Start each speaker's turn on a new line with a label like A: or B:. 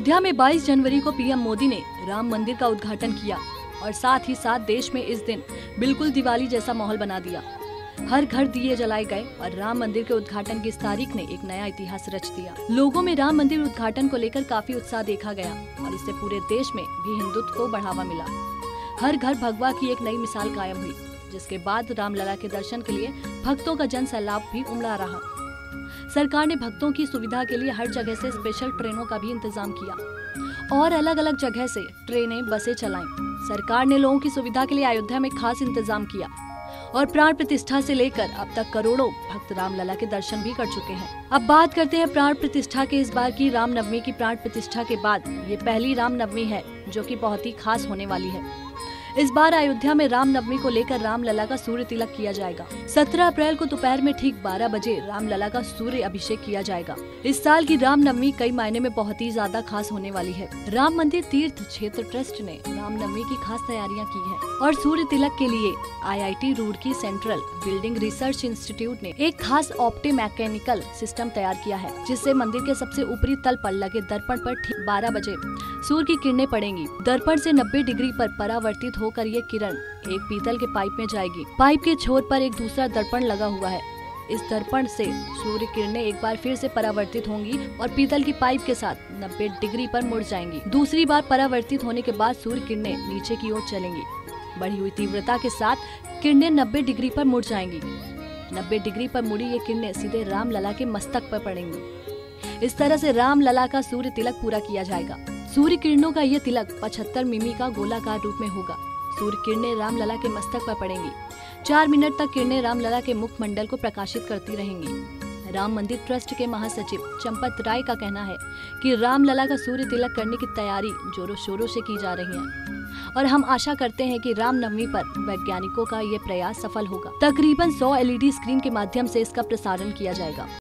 A: अयोध्या में 22 जनवरी को पीएम मोदी ने राम मंदिर का उद्घाटन किया और साथ ही साथ देश में इस दिन बिल्कुल दिवाली जैसा माहौल बना दिया। हर घर दिए जलाए गए और राम मंदिर के उद्घाटन की इस तारीख ने एक नया इतिहास रच दिया। लोगों में राम मंदिर उद्घाटन को लेकर काफी उत्साह देखा गया और इससे पूरे देश में भी हिंदुत्व को बढ़ावा मिला। हर घर भगवा की एक नई मिसाल कायम हुई, जिसके बाद रामलला के दर्शन के लिए भक्तों का जन सैलाब भी उमड़ा रहा। सरकार ने भक्तों की सुविधा के लिए हर जगह से स्पेशल ट्रेनों का भी इंतजाम किया और अलग अलग जगह से ट्रेनें बसें चलाईं। सरकार ने लोगों की सुविधा के लिए अयोध्या में खास इंतजाम किया और प्राण प्रतिष्ठा से लेकर अब तक करोड़ों भक्त रामलला के दर्शन भी कर चुके हैं। अब बात करते हैं प्राण प्रतिष्ठा के। इस बार की रामनवमी की प्राण प्रतिष्ठा के बाद ये पहली रामनवमी है जो कि बहुत ही खास होने वाली है। इस बार अयोध्या में रामनवमी को लेकर रामलला का सूर्य तिलक किया जाएगा। 17 अप्रैल को दोपहर में ठीक 12 बजे रामलला का सूर्य अभिषेक किया जाएगा। इस साल की रामनवमी कई मायने में बहुत ही ज्यादा खास होने वाली है। राम मंदिर तीर्थ क्षेत्र ट्रस्ट ने रामनवमी की खास तैयारियां की है और सूर्य तिलक के लिए IIT Roorkee central building research institute ने एक खास ऑप्टोमैकेनिकल सिस्टम तैयार किया है, जिससे मंदिर के सबसे ऊपरी तल पर लगे दर्पण पर ठीक 12 बजे सूर्य की किरणें पड़ेंगी। दर्पण से 90 डिग्री पर परावर्तित होकर ये किरण एक पीतल के पाइप में जाएगी। पाइप के छोर पर एक दूसरा दर्पण लगा हुआ है। इस दर्पण से सूर्य किरणें एक बार फिर से परावर्तित होंगी और पीतल की पाइप के साथ 90 डिग्री पर मुड़ जाएंगी। दूसरी बार परावर्तित होने के बाद सूर्य किरणें नीचे की ओर चलेंगी। बढ़ी हुई तीव्रता के साथ किरणें 90 डिग्री पर मुड़ जाएंगी। 90 डिग्री पर मुड़ी ये किरणें सीधे रामलला के मस्तक पर पड़ेंगी। इस तरह से रामलला का सूर्य तिलक पूरा किया जाएगा। सूर्य किरणों का ये तिलक 75 मिमी का गोलाकार रूप में होगा। सूर्य किरणें रामलला के मस्तक पर पड़ेंगी। 4 मिनट तक किरणें रामलला के मुखमंडल को प्रकाशित करती रहेंगी। राम मंदिर ट्रस्ट के महासचिव चंपत राय का कहना है कि रामलला का सूर्य तिलक करने की तैयारी जोरों शोरों से की जा रही है और हम आशा करते हैं कि रामनवमी पर वैज्ञानिकों का ये प्रयास सफल होगा। तकरीबन 100 LED स्क्रीन के माध्यम से इसका प्रसारण किया जाएगा।